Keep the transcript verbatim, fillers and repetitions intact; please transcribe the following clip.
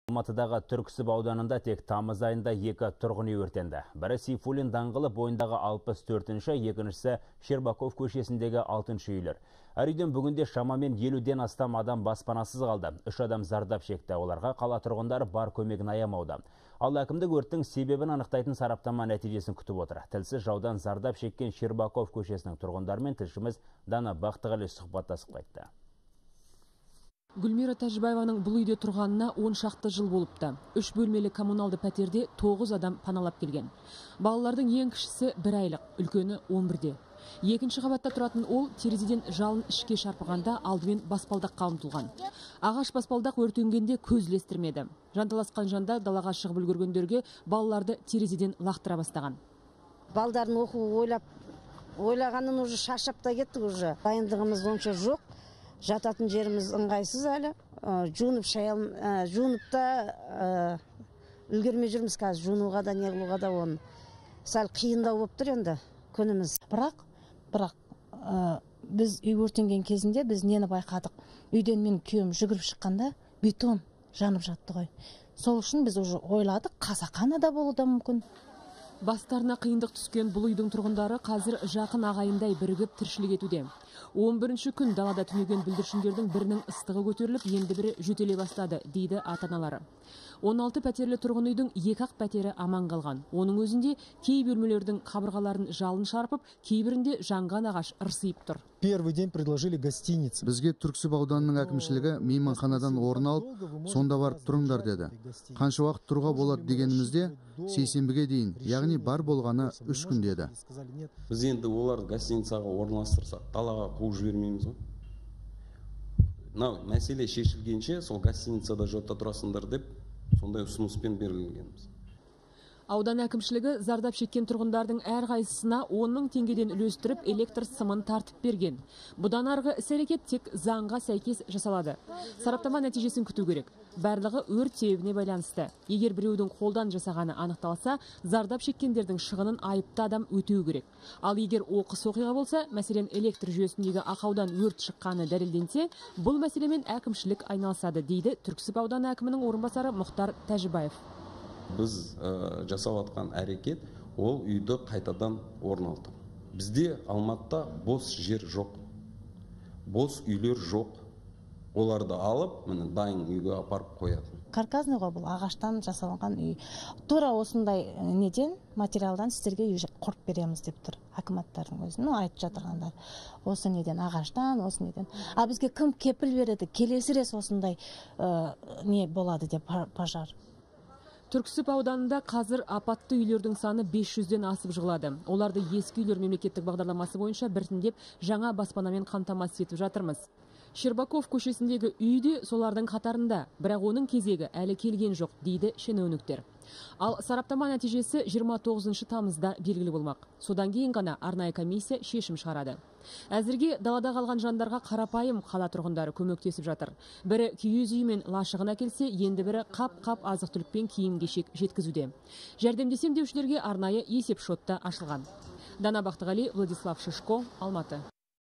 Алматыдағы Түрксіб ауданында тек тамыз айында екі тұрғын үй өртенді. Бірі Сейфуллин даңғылы бойындағы алпыс төртінші, екіншісі Щербаков көшесіндегі алтыншы үйлер. Әр үйден бүгінде шамамен елуден астам адам баспанасыз қалды. Үш адам зардап шекті. Оларға қала тұрғындары бар көмегін аямауда. Ал әкімдік өрттің себебін анықтайтын сараптама нәтижесін күтіп отыр. Тілсіз жаудан зардап шеккен Щербаков көшесінің тұрғындарымен тілшіміз Дана Бақтығали сұхбаттасып қайтты. Гүлмира Тәжібаеваның бұл үйде тұрғанына он шақты жыл болыпты. Үш бөлмелі коммуналды пәтерде тоғыз адам паналап келген. Балалардың ең кішісі бір айлық, үлкені он бірде. Екінші қабатта тұратын ол терезеден жалын ішке шарпығанда алдымен баспалдаққа ұмтылған. Ағаш баспалдақ өртенгенде көз ілестірмеді. Жанталасқан жандар далаға шығып үлгергендерге балаларды терезеден лақтыра бастаған. Балдарын оқу ойлап, ойлағанын уже шаршап та кеттік уже. Дайындығымыз онша жоқ. Жататын жеріміз ыңғайсыз әлі. Жуынып шайын, жуынып та үлгермей жүрміз қазір. Жуынуға да, не қылуға да оны. Сәл қиындау болып тұр енді күніміз. Бірақ, бірақ біз үй өртенген кезінде біз нені байқадық? Үйден мен күйеуім жүгіріп шыққанда бетон жанып жатты ғой. Сол үшін біз уже ойладық, қасақана да болуы да мүмкін. Бастарына қиындық түскен бұл үйдің тұрғындары қазір жақын ағайындай бірігіп тіршілік етуде. он бірінші күн далада түнеген бүлдіршіндердің бірінің ыстығы көтеріліп, енді бірі жөтеле бастады, дейді ата-аналары. он алты пәтерлі тұрғын үйдің екі ақ пәтері аман қалған. Оның өзінде кей бөлмелердің қабырғаларын жалын шарпып, кейбірінде жанған ағаш ырсиып тұр. Первый день предложили гостиницы. Бізге Түрксіб ауданының әкімшілігі мейманханадан орын алып, сонда барып тұрыңдар деді. Қанша уақыт тұруға болады дегенімізде, сейсенбіге дейін, яғни бар болғаны үш күн деді. Біз енді олар гостиницаға орналастырсақ, далаға қуып жібермейміз ғой. Мәселе шешілгенше, сол гостиницада жота тұрасыңдар деп, сондай ұсыныспен берілгенбіз. Аудан әкімшілігі зардап шеккен тұрғындардың әр қайсысына он мың теңгеден үлестіріп электр сымын тартып берген. Бұдан арғы іс-әрекет тек заңға сәйкес жасалады. Сараптама нәтижесін күту керек. Барлығы өрт себебіне байланысты. Егер біреудің қолдан жасағаны анықталса, зардап шеккендердің шығынын айыпты адам өтеу керек. Ал егер оқыс оқиға болса, мәселен электр жүйесіндегі ақаудан өрт шыққаны дәлелденсе, бұл мәселемен әкімшілік айналысады, дейді Түрксіб ауданы әкімінің орынбасары Мұхтар Тәжібаев. Біз жасап атқан әрекет ол үйді қайтадан орналту. Бізде Алматыда бос жер жоқ, бос үйлер жоқ. Оларды алып, міне дайын үйге апарып қоятын. Каркасный ғой, бұл ағаштан жасалған үй. Тура осындай неден, материалдан сіздерге үй құрып береміз деп тұр акиматтардың өзі. Ну, айтып жатырғандар. Осы неден, ағаштан, осы неден. А бізге кім кепіл береді? Келесі рет осындай не болады деп пожар. Түрксіб ауданында қазір апатты үйлердің саны бес жүзден асып жығылады. Оларды ескі үйлер мемлекеттік бағдарламасы бойынша біртіндеп жаңа баспанамен қамтамасыз етіп жатырмыз. Щербаков көшесіндегі үйде солардың қатарында, бірақ оның кезегі әлі келген жоқ, дейді шенеуніктер. Ал сараптама нәтижесі жиырма тоғызыншы тамызда белгілі болмақ. Содан кейін ғана арнайы комиссия шешім шығарады. Әзірге далада қалған жандарға қарапайым қала тұрғындары көмектесіп жатыр. Бірі киіз үй мен лашығын әкелсе, енді бірі қап-қап азық-түлікпен киім-кешек жеткізуде. Жәрдемдесем деушілерге арнайы есеп шотта ашылған. Дана Бақтығали, Владислав Шишко, Алматы.